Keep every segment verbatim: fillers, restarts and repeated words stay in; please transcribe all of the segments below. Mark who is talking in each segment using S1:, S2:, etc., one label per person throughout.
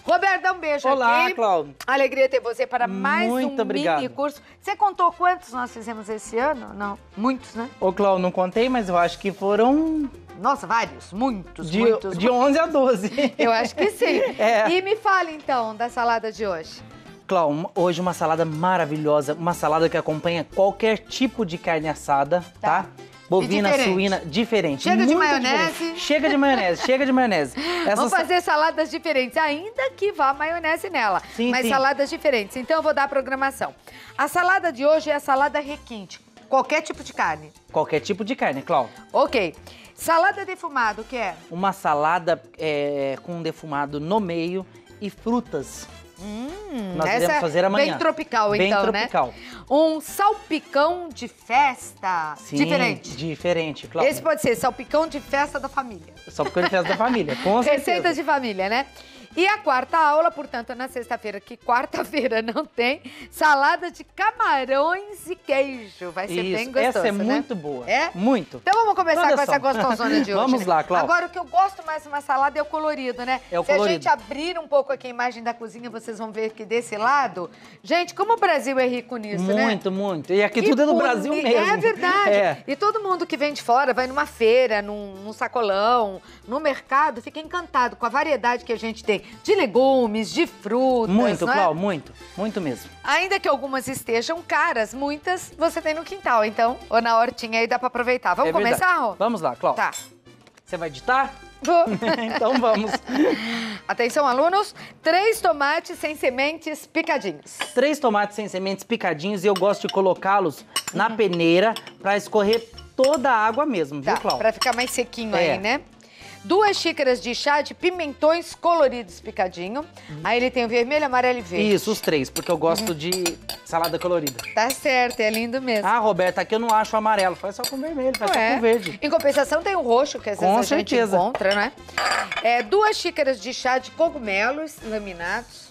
S1: Roberto, dá um beijo
S2: Olá,
S1: aqui.
S2: Cláudio.
S1: Alegria ter você para mais
S2: Muito
S1: um
S2: obrigado.
S1: mini curso. Você contou quantos nós fizemos esse ano? Não, muitos, né?
S2: Ô, Cláudio, não contei, mas eu acho que foram...
S1: Nossa, vários, muitos,
S2: De,
S1: muitos.
S2: de onze a doze.
S1: Eu acho que sim.
S2: É.
S1: E me fale, então, da salada de hoje.
S2: Cláudio, hoje uma salada maravilhosa, uma salada que acompanha qualquer tipo de carne assada, tá?
S1: Tá.
S2: Bovina,
S1: E diferente.
S2: suína, diferente.
S1: Chega de
S2: muito
S1: maionese.
S2: diferente. Chega de maionese, chega de maionese. Essa
S1: Vamos
S2: sa-
S1: fazer saladas diferentes, ainda que vá maionese nela.
S2: Sim,
S1: mas
S2: sim.
S1: saladas diferentes. Então eu vou dar a programação. A salada de hoje é a salada requinte. Qualquer tipo de carne.
S2: Qualquer tipo de carne, Cláudio.
S1: Ok. Salada defumada, o que é?
S2: Uma salada é, com um defumado no meio e frutas.
S1: Hum,
S2: Nós
S1: essa
S2: iremos fazer amanhã.
S1: Bem tropical,
S2: Bem
S1: então,
S2: tropical.
S1: né? Um salpicão de festa
S2: Sim,
S1: diferente.
S2: Diferente, Cláudio.
S1: Esse pode ser salpicão de festa da família.
S2: Só porque ele fez da família, com certeza.
S1: Receita de família, né? E a quarta aula, portanto, é na sexta-feira, que quarta-feira não tem, salada de camarões e queijo. Vai ser
S2: Isso,
S1: bem gostoso,
S2: essa é
S1: né?
S2: muito boa.
S1: É?
S2: Muito.
S1: Então vamos começar
S2: Olha
S1: com essa
S2: só.
S1: gostosona de hoje.
S2: Vamos
S1: né?
S2: lá, Cláudia.
S1: Agora, o que eu gosto mais de uma salada é o colorido, né?
S2: É o
S1: Se a
S2: colorido.
S1: gente abrir um pouco aqui a imagem da cozinha, vocês vão ver que desse lado... Gente, como o Brasil é rico nisso, né?
S2: Muito, muito. E aqui
S1: Que
S2: tudo é do
S1: boni-
S2: Brasil mesmo.
S1: É verdade.
S2: É.
S1: E todo mundo que vem de fora, vai numa feira, num, num sacolão, no mercado, fica encantado com a variedade que a gente tem de legumes, de frutas.
S2: Muito,
S1: não é?
S2: Cláudio, muito. Muito mesmo.
S1: Ainda que algumas estejam caras, muitas você tem no quintal, então, ou na hortinha aí dá pra aproveitar. Vamos
S2: É verdade.
S1: começar, Rô?
S2: Vamos lá, Cláudio.
S1: Tá.
S2: Você vai editar?
S1: Vou.
S2: Então vamos.
S1: Atenção, alunos. Três tomates sem sementes picadinhos.
S2: Três tomates sem sementes picadinhos e eu gosto de colocá-los na peneira pra escorrer toda a água mesmo, viu,
S1: Tá,
S2: Cláudio?
S1: pra ficar mais sequinho
S2: É.
S1: aí, né? Duas xícaras de chá de pimentões coloridos picadinho. Aí ele tem o vermelho, amarelo e verde.
S2: Isso, os três, porque eu gosto de salada colorida.
S1: Tá certo, é lindo mesmo.
S2: Ah, Roberta, aqui eu não acho amarelo, faz só com vermelho, faz
S1: Não
S2: só
S1: é?
S2: com verde.
S1: Em compensação tem o roxo, que às vezes
S2: Com
S1: a gente
S2: certeza.
S1: encontra, né? É, duas xícaras de chá de cogumelos laminados.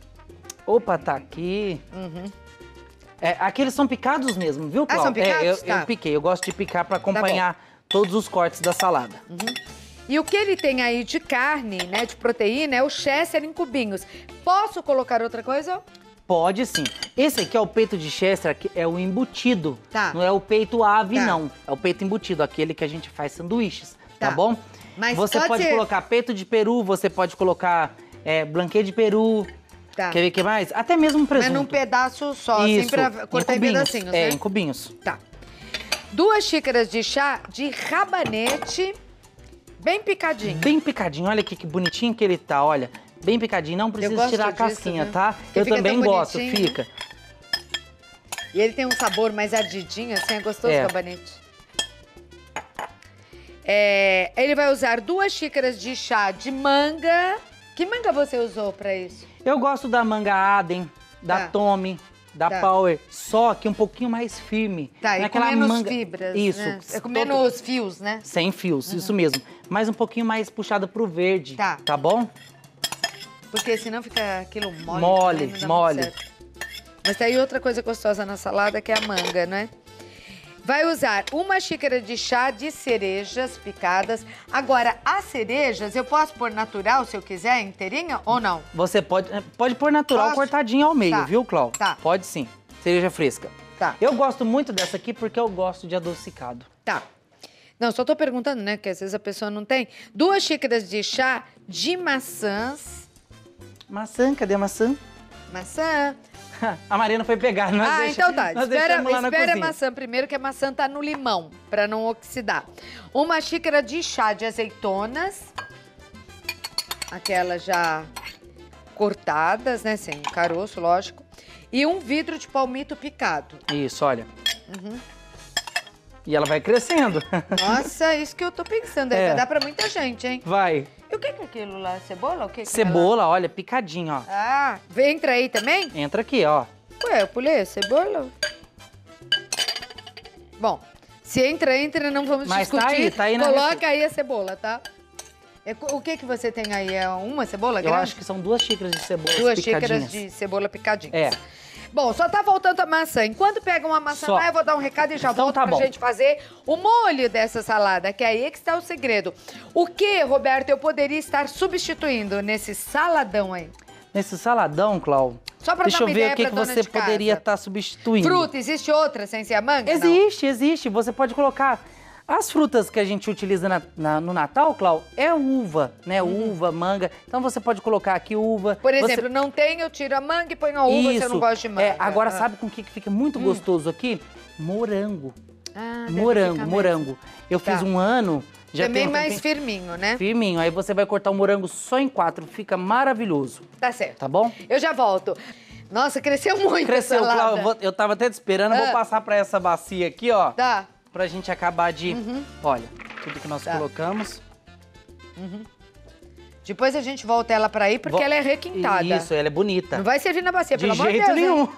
S2: Opa, tá aqui. É, aqui eles são picados mesmo, viu,
S1: Ah,
S2: Cláudio?
S1: são picados?
S2: É, eu,
S1: Tá.
S2: eu piquei, eu gosto de picar pra acompanhar todos os cortes da salada.
S1: E o que ele tem aí de carne, né, de proteína, é o Chester em cubinhos. Posso colocar outra coisa?
S2: Pode sim. Esse aqui é o peito de Chester, que é o embutido.
S1: Tá.
S2: Não é o peito ave,
S1: Tá.
S2: não. É o peito embutido, aquele que a gente faz sanduíches, tá,
S1: Tá.
S2: bom?
S1: Mas
S2: você
S1: pode
S2: pode,
S1: ser-
S2: colocar peito de peru, você pode colocar é, blanquê de peru.
S1: Tá.
S2: Quer ver o que mais? Até mesmo um presunto.
S1: Mas num pedaço só,
S2: Isso,
S1: assim, pra cortar em,
S2: cubinhos.
S1: pedacinhos,
S2: É,
S1: né?
S2: em cubinhos.
S1: Tá. Duas xícaras de chá de rabanete, bem picadinho.
S2: Bem picadinho, olha aqui que bonitinho que ele tá, olha. Bem picadinho, não precisa
S1: gosto
S2: tirar a
S1: disso,
S2: casquinha,
S1: viu?
S2: tá?
S1: Porque
S2: Eu
S1: fica
S2: também
S1: tão
S2: gosto,
S1: bonitinho.
S2: fica.
S1: E ele tem um sabor mais ardidinho, assim, é gostoso
S2: É.
S1: o rabanete. É, ele vai usar duas xícaras de chá de manga. Que manga você usou pra isso?
S2: Eu gosto da manga Aden, da
S1: Tá.
S2: Tommy, da
S1: Tá.
S2: Power, só que um pouquinho mais firme.
S1: Tá,
S2: Não é
S1: e com
S2: aquela
S1: menos
S2: manga...
S1: fibras,
S2: Isso.
S1: né? É com
S2: todo-
S1: menos fios, né?
S2: Sem fios, isso mesmo. Mas um pouquinho mais puxada pro verde,
S1: Tá.
S2: tá bom?
S1: Porque senão fica aquilo mole.
S2: Mole,
S1: também, não dá
S2: mole.
S1: muito certo. Mas tem outra coisa gostosa na salada, que é a manga, né? Vai usar uma xícara de chá de cerejas picadas. Agora, as cerejas, eu posso pôr natural, se eu quiser, inteirinha ou não?
S2: Você pode, pode pôr natural
S1: Posso?
S2: cortadinho ao meio,
S1: Tá.
S2: viu, Cláudio?
S1: Tá.
S2: Pode sim. Cereja fresca.
S1: Tá.
S2: Eu gosto muito dessa aqui porque eu gosto de adocicado.
S1: Tá. Não, só tô perguntando, né? Que às vezes a pessoa não tem. Duas xícaras de chá de maçãs.
S2: Maçã, cadê a maçã?
S1: Maçã.
S2: A Mariana foi pegar, nós
S1: ah,
S2: deixa-
S1: então tá.
S2: nós
S1: Espera,
S2: deixamos lá na
S1: espera a
S2: cozinha.
S1: maçã primeiro, que a maçã tá no limão, pra não oxidar. Uma xícara de chá de azeitonas. Aquelas já cortadas, né? Sem caroço, lógico. E um vidro de palmito picado.
S2: Isso, olha.
S1: Uhum.
S2: E ela vai crescendo.
S1: Nossa, isso que eu tô pensando. Deve
S2: É.
S1: dar pra muita gente, hein?
S2: Vai.
S1: E o que que é aquilo lá? Cebola? O que que é lá?
S2: Cebola, olha, picadinho, ó.
S1: Ah, entra aí também?
S2: Entra aqui, ó.
S1: Ué, eu pulei a cebola? Bom, se entra, entra, não vamos
S2: Mas tá
S1: discutir.
S2: aí, tá aí na
S1: Coloca
S2: receita.
S1: aí a cebola, tá? É, o que que você tem aí? É uma cebola
S2: Eu
S1: grande?
S2: acho que são duas xícaras de cebola
S1: Duas
S2: picadinhas.
S1: xícaras de cebola picadinha.
S2: É.
S1: Bom, só tá faltando a maçã. Enquanto pega uma maçã
S2: Só.
S1: lá, eu vou dar um recado e já
S2: Então
S1: volto
S2: tá
S1: pra
S2: bom.
S1: gente fazer o molho dessa salada, que é aí que está o segredo. O que, Roberto, eu poderia estar substituindo nesse saladão aí?
S2: nesse saladão, Clau,
S1: Só pra
S2: deixa
S1: dar
S2: eu
S1: uma
S2: ver
S1: ideia
S2: o que,
S1: pra
S2: que
S1: dona
S2: você
S1: de casa.
S2: poderia estar substituindo.
S1: Fruta, existe outra sem ser a manga?
S2: Existe, existe. Você pode colocar... As frutas que a gente utiliza na, na, no Natal, Clau, é uva, né? Uhum. Uva, manga. Então você pode colocar aqui uva.
S1: Por exemplo,
S2: você...
S1: não tem, eu tiro a manga e ponho a uva. Isso. Se eu não gosto de manga.
S2: É, agora,
S1: ah.
S2: sabe com o que fica muito hum. gostoso aqui? Morango.
S1: Ah,
S2: morango, morango. Eu tá. fiz um ano... Já
S1: Também
S2: um
S1: mais firminho, né?
S2: Firminho. Aí você vai cortar o morango só em quatro. Fica maravilhoso.
S1: Tá certo.
S2: Tá bom?
S1: Eu já volto. Nossa, cresceu muito
S2: Cresceu,
S1: essa salada.
S2: Clau. Eu tava até te esperando. Ah. Vou passar pra essa bacia aqui, ó.
S1: Tá.
S2: Pra gente acabar de...
S1: Uhum.
S2: Olha, tudo que nós tá. colocamos.
S1: Uhum. Depois a gente volta ela pra aí, porque Vo... ela é requintada.
S2: Isso, ela é bonita.
S1: Não vai servir na bacia,
S2: de
S1: pelo amor de
S2: jeito
S1: Deus.
S2: nenhum.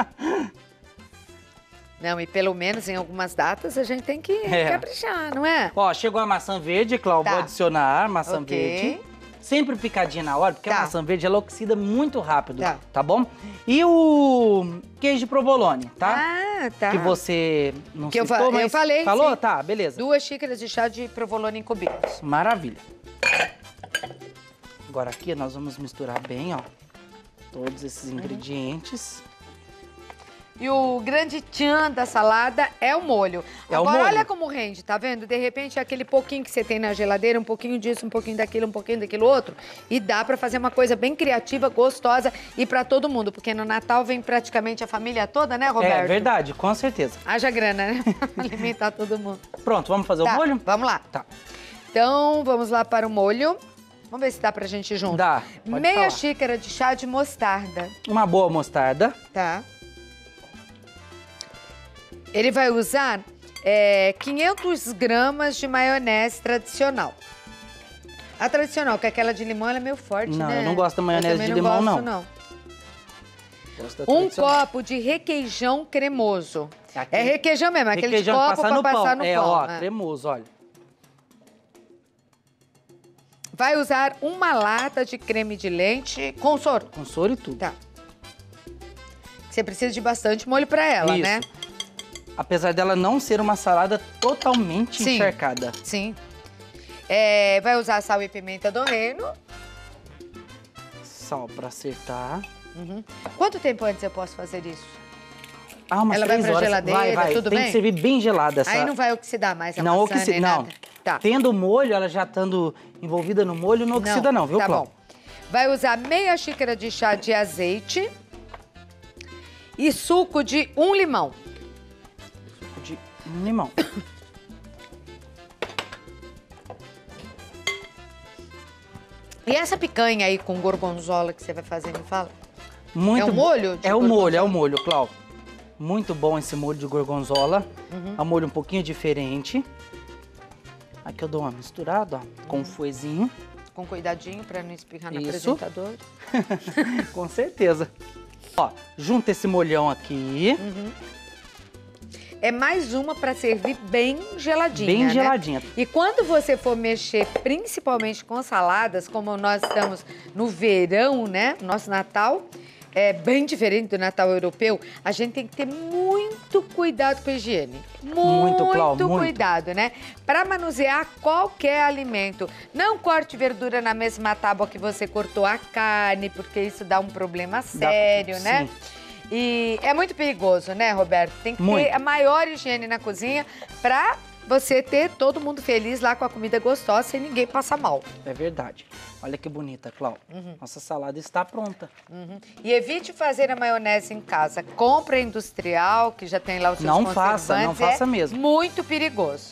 S1: Não, e pelo menos em algumas datas a gente tem que é. caprichar, não é?
S2: Ó, chegou a maçã verde, Clau. Tá. Vou adicionar maçã
S1: okay.
S2: verde. Sempre picadinha na hora, porque tá. a maçã verde ela oxida muito rápido,
S1: tá.
S2: tá bom? E o queijo de provolone, tá?
S1: Ah, tá.
S2: Que você não
S1: que
S2: citou,
S1: eu, fa
S2: mas
S1: eu falei,
S2: falou?
S1: Sim.
S2: Tá, beleza.
S1: Duas xícaras de chá de provolone em cubinhos.
S2: Maravilha. Agora aqui nós vamos misturar bem, ó, todos esses ingredientes.
S1: Uhum. E o grande tchan da salada é o molho.
S2: É
S1: Agora,
S2: o molho.
S1: olha como rende, tá vendo? De repente, é aquele pouquinho que você tem na geladeira, um pouquinho disso, um pouquinho daquilo, um pouquinho daquilo outro. E dá pra fazer uma coisa bem criativa, gostosa e pra todo mundo. Porque no Natal vem praticamente a família toda, né, Roberto?
S2: É verdade, com certeza.
S1: Haja grana, né? Alimentar todo mundo.
S2: Pronto, vamos fazer
S1: tá,
S2: o molho?
S1: Vamos lá.
S2: Tá.
S1: Então, vamos lá para o molho. Vamos ver se dá pra gente ir junto.
S2: Dá, pode
S1: Meia
S2: falar.
S1: xícara de chá de mostarda.
S2: Uma boa mostarda.
S1: Tá. Ele vai usar é, quinhentas gramas de maionese tradicional. A tradicional, que é aquela de limão, ela é meio forte,
S2: não,
S1: né?
S2: Não, eu não gosto da maionese de
S1: não
S2: limão,
S1: gosto,
S2: não.
S1: não. Um copo de requeijão cremoso. Aqui. É requeijão mesmo, aquele
S2: requeijão
S1: copo
S2: passar
S1: pra
S2: no
S1: passar
S2: pão.
S1: no
S2: é,
S1: pão.
S2: Ó,
S1: é, ó,
S2: cremoso, olha.
S1: Vai usar uma lata de creme de leite com soro.
S2: Com soro e tudo.
S1: Tá. Você precisa de bastante molho pra ela,
S2: Isso.
S1: né?
S2: Apesar dela não ser uma salada totalmente
S1: Sim.
S2: encharcada.
S1: Sim. É, vai usar sal e pimenta do reino.
S2: Sal pra acertar.
S1: Uhum. Quanto tempo antes eu posso fazer isso?
S2: Ah, umas
S1: Ela
S2: três
S1: vai pra
S2: horas.
S1: geladeira,
S2: vai, vai.
S1: tudo
S2: Tem
S1: bem?
S2: que servir bem gelada essa.
S1: Aí não vai oxidar mais a
S2: não
S1: maçã,
S2: oxida,
S1: nem
S2: não.
S1: nada. Tá.
S2: Tendo o molho, ela já estando envolvida no molho, não oxida não, viu,
S1: Tá
S2: Clau?
S1: bom. Vai usar meia xícara de chá de azeite e suco de um limão.
S2: Suco de um limão.
S1: E essa picanha aí com gorgonzola que você vai fazer, me fala?
S2: Muito
S1: é o molho? De
S2: é o molho,
S1: gorgonzola?
S2: é o molho, Clau. Muito bom esse molho de gorgonzola.
S1: Uhum.
S2: É um molho um pouquinho diferente. Aqui eu dou uma misturada, ó, com um fouetzinho.
S1: Com cuidadinho pra não espirrar no
S2: Isso.
S1: apresentador.
S2: Com certeza. Ó, junta esse molhão aqui.
S1: Uhum. É mais uma pra servir bem geladinha,
S2: Bem
S1: né?
S2: geladinha.
S1: E quando você for mexer, principalmente com saladas, como nós estamos no verão, né? Nosso Natal é bem diferente do Natal europeu. A gente tem que ter muito cuidado com a higiene. Muito,
S2: Muito, Clau, muito.
S1: cuidado, né? Para manusear qualquer alimento. Não corte verdura na mesma tábua que você cortou a carne, porque isso dá um problema sério,
S2: Dá,
S1: né?
S2: sim.
S1: E é muito perigoso, né, Roberto? Tem que
S2: Muito.
S1: ter a maior higiene na cozinha pra você ter todo mundo feliz lá com a comida gostosa sem ninguém passar mal.
S2: É verdade. Olha que bonita, Clau.
S1: Uhum.
S2: Nossa salada está pronta.
S1: Uhum. E evite fazer a maionese em casa. Compra a industrial, que já tem lá os seus
S2: Não
S1: conservantes.
S2: faça, não faça
S1: é
S2: mesmo.
S1: Muito perigoso.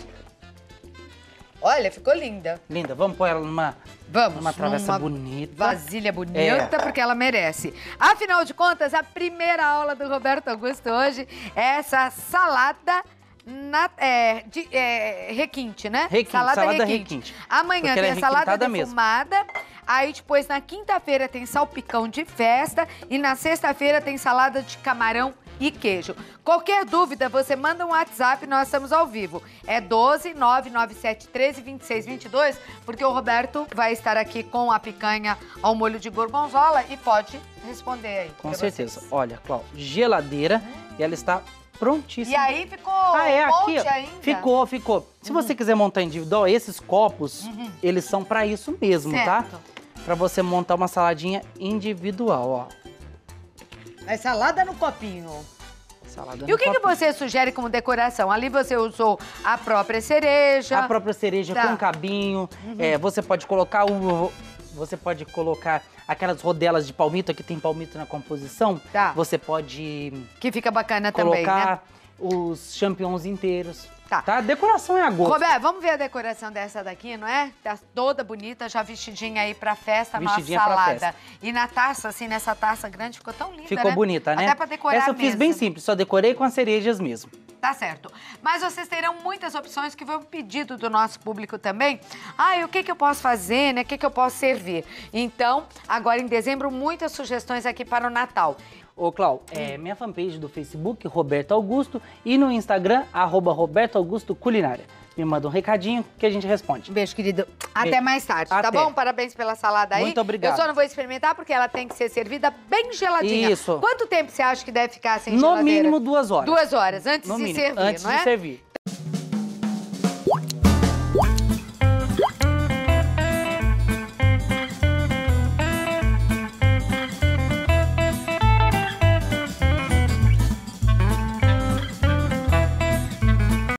S1: Olha, ficou linda.
S2: Linda, vamos pôr ela numa,
S1: Vamos,
S2: numa travessa
S1: numa
S2: bonita.
S1: vasilha bonita,
S2: É.
S1: porque ela merece. Afinal de contas, a primeira aula do Roberto Augusto hoje é essa salada na, é, de, é, requinte, né?
S2: Requinte, salada requinte.
S1: Amanhã
S2: Porque ela
S1: tem
S2: é
S1: a salada
S2: requintada mesmo.
S1: defumada. Aí depois, na quinta-feira, tem salpicão de festa. E na sexta-feira tem salada de camarão e queijo. Qualquer dúvida, você manda um WhatsApp, nós estamos ao vivo. É doze, nove nove sete, treze, vinte e seis, vinte e dois, porque o Roberto vai estar aqui com a picanha ao molho de gorgonzola e pode responder aí.
S2: Com
S1: pra
S2: certeza.
S1: vocês.
S2: Olha, Clau, geladeira e ela está prontíssima.
S1: E aí ficou
S2: Ah, é,
S1: um
S2: aqui,
S1: monte
S2: ó.
S1: ainda?
S2: Ficou, ficou. Se você quiser montar individual, esses copos, eles são pra isso mesmo,
S1: Certo.
S2: tá? pra você montar uma saladinha individual, ó.
S1: É salada no copinho.
S2: Salada
S1: E
S2: no
S1: o que, que
S2: copinho.
S1: você sugere como decoração? Ali você usou a própria cereja.
S2: A própria cereja
S1: Tá.
S2: com cabinho.
S1: Uhum.
S2: É, você pode colocar o... Você pode colocar aquelas rodelas de palmito, que tem palmito na composição.
S1: Tá.
S2: Você pode
S1: Que fica bacana também, né?
S2: colocar os champignons inteiros.
S1: Tá.
S2: Tá? A decoração é a gosto.
S1: Roberto, vamos ver a decoração dessa daqui, não é? Tá toda bonita, já vestidinha aí pra festa,
S2: Vestidinha
S1: nossa
S2: pra
S1: salada.
S2: festa.
S1: E na taça, assim, nessa taça grande, ficou tão linda,
S2: Ficou
S1: né?
S2: bonita, né?
S1: Até pra decorar
S2: Essa
S1: a
S2: eu fiz
S1: mesa.
S2: bem simples, só decorei com as cerejas mesmo.
S1: Tá certo. Mas vocês terão muitas opções, que foi um pedido do nosso público também. Ah, e o que, que eu posso fazer, né? O que, que eu posso servir? Então, agora em dezembro, muitas sugestões aqui para o Natal.
S2: Ô, Clau, é minha fanpage do Facebook, Roberto Augusto, e no Instagram, arroba Roberto Augusto Culinária. Me manda um recadinho que a gente responde.
S1: Um beijo, querido. Até
S2: Beijo.
S1: mais tarde, tá
S2: Até.
S1: bom? Parabéns pela salada aí.
S2: Muito obrigado.
S1: Eu só não vou experimentar porque ela tem que ser servida bem geladinha.
S2: Isso.
S1: Quanto tempo você acha que deve ficar sem
S2: No
S1: geladeira?
S2: mínimo duas horas.
S1: Duas horas, antes
S2: No
S1: de
S2: mínimo,
S1: servir,
S2: antes
S1: não
S2: de
S1: é?
S2: servir.